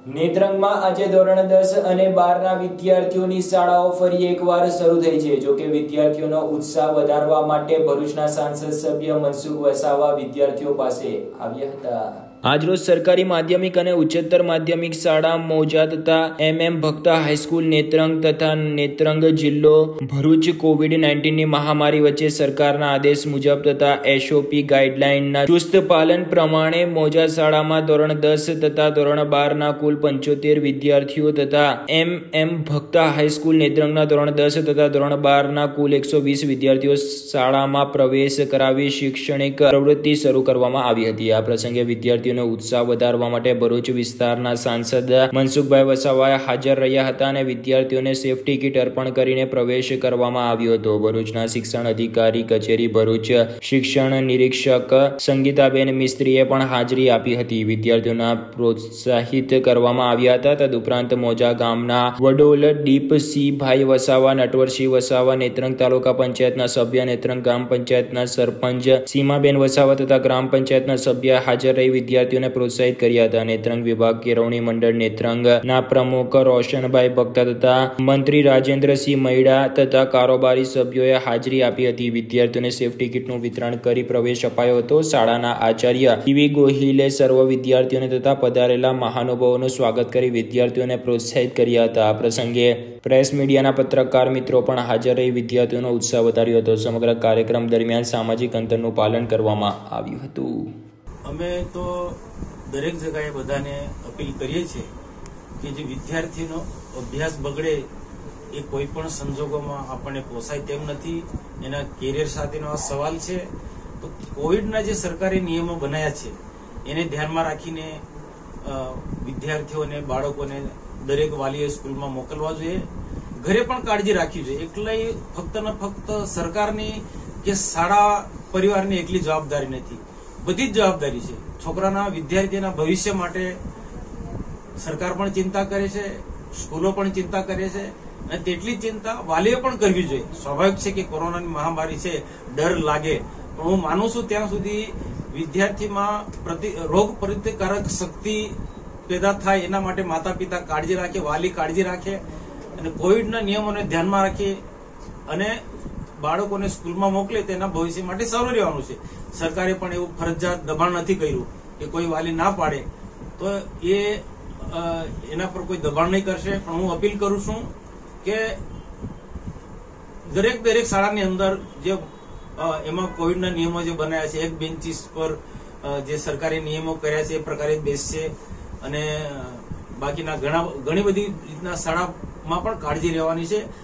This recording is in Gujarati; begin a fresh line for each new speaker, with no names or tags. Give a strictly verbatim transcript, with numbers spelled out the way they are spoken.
નેત્રંગમાં આજે ધોરણ દસ અને બારના વિદ્યાર્થીઓની શાળાઓ ફરી એકવાર શરૂ થઈ છે। જો કે વિદ્યાર્થીઓનો ઉત્સાહ વધારવા માટે ભરૂચના સાંસદ સભ્ય મનસુખ વસાવા વિદ્યાર્થીઓ પાસે આવ્યા હતા। આજરોજ સરકારી માધ્યમિક અને ઉચ્ચતર માધ્યમિક શાળા મૌજા તથા એમ એમ ભક્તા હાઈસ્કૂલ નેત્રંગ તથા નેત્રંગ જિલ્લો ભરૂચ કોવિડ નાઇન્ટીન ની મહામારી વચ્ચે સરકારના આદેશ મુજબ તથા એસઓપી ગાઈડલાઈનના ચુસ્ત પાલન પ્રમાણે મૌજા શાળામાં ધોરણ દસ તથા ધોરણ બારના કુલ પંચોતેર વિદ્યાર્થીઓ તથા એમ એમ ભક્તા હાઈસ્કૂલ નેત્રંગના ધોરણ દસ તથા ધોરણ બારના કુલ એકસો વીસ વિદ્યાર્થીઓ શાળામાં પ્રવેશ કરાવી શૈક્ષણિક પ્રવૃત્તિ શરૂ કરવામાં આવી હતી। આ પ્રસંગે વિદ્યાર્થીઓ ઉત્સાહ વધારવા માટે ભરૂચ વિસ્તારના સાંસદ મનસુખભાઈ વસાવા હાજર રહ્યા હતા અને વિદ્યાર્થીઓને સેફટી કીટ અર્પણ કરીને પ્રવેશ કરવામાં આવ્યો હતો। ભરૂચના શિક્ષણ અધિકારી કચેરી ભરૂચ શિક્ષણ નિરીક્ષક સંગીતાબેન મિસ્ત્રીએ પણ હાજરી આપી હતી। વિદ્યાર્થીઓના પ્રોત્સાહિત કરવામાં આવ્યા હતા। તદુપરાંત મૌજા ગામના વડોલ દીપસિંહભાઈ વસાવા, નટવરસિંહ વસાવા, નેત્રંગ તાલુકા પંચાયતના સભ્ય, નેત્રંગ ગ્રામ પંચાયતના સરપંચ સીમાબેન વસાવા તથા ગ્રામ પંચાયતના સભ્ય હાજર રહી વિદ્યાર્થીઓને પ્રોત્સાહિત કર્યા હતા। નેત્રંગ વિભાગ કેળવણી મંડળ નેત્રંગના પ્રમુખ રોશનભાઈ ભક્તા તથા મંત્રી રાજેન્દ્રસિંહ મૈડા તથા કારોબારી સભ્યોએ હાજરી આપી હતી। વિદ્યાર્થીઓને સેફટી કીટનું વિતરણ કરી પ્રવેશ અપાયો હતો। શાળાના આચાર્ય ટીવી ગોહિલે સર્વ વિદ્યાર્થીઓને તથા પધારેલા મહાનુભાવોનું સ્વાગત કરી વિદ્યાર્થીઓને પ્રોત્સાહિત કર્યા હતા। આ પ્રસંગે પ્રેસ મીડિયાના પત્રકાર મિત્રો પણ હાજર રહી વિદ્યાર્થીઓનો ઉત્સાહ વધાર્યો હતો। સમગ્ર કાર્યક્રમ દરમિયાન સામાજિક અંતરનું પાલન કરવામાં આવ્યું હતું।
અમે તો દરેક જગ્યાએ બધાને અપીલ કરીએ છીએ કે જે વિદ્યાર્થીનો અભ્યાસ બગડે એ કોઈ પણ સંજોગોમાં આપણને પોસાય તેમ નથી। એના કેરિયર સાથેનો આ સવાલ છે। તો કોવિડના જે સરકારી નિયમો બનાવ્યા છે એને ધ્યાનમાં રાખીને વિદ્યાર્થીઓને બાળકોને દરેક વાલીએ સ્કૂલમાં મોકલવા જોઈએ। ઘરે પણ કાળજી રાખવી જોઈએ। એકલા ફક્ત ને ફક્ત સરકારની કે શાળા પરિવારની એકલી જવાબદારી નથી, બધી જ જવાબદારી છે। છોકરાના વિદ્યાર્થીના ભવિષ્ય માટે સરકાર પણ ચિંતા કરે છે, સ્કૂલો પણ ચિંતા કરે છે અને તેટલી ચિંતા વાલીએ પણ કરવી જોઈએ। સ્વાભાવિક છે કે કોરોનાની મહામારી છે, ડર લાગે, પણ હું માનું છું ત્યાં સુધી વિદ્યાર્થીમાં રોગ પ્રતિકારક શક્તિ પેદા થાય એના માટે માતા પિતા કાળજી રાખે, વાલી કાળજી રાખે અને કોવિડના નિયમોને ધ્યાનમાં રાખી અને બાળકોને સ્કૂલમાં મોકલે તેના ભવિષ્ય માટે સારું રહેવાનું છે। સરકારે પણ એવું ફરજિયાત દબાણ નથી કર્યું કે કોઈ વાલી ના પાડે તો એ એના પર કોઈ દબાણ નહીં કરશે। પણ હું અપીલ કરું છું કે દરેક દરેક શાળાની અંદર જે એમાં કોવિડના નિયમો જે બનાવ્યા છે, એક બેન્ચીસ પર જે સરકારી નિયમો કર્યા છે એ પ્રકારે બેસશે અને બાકીના ઘણા ઘણી બધી રીતના શાળામાં પણ કાળજી રહેવાની છે।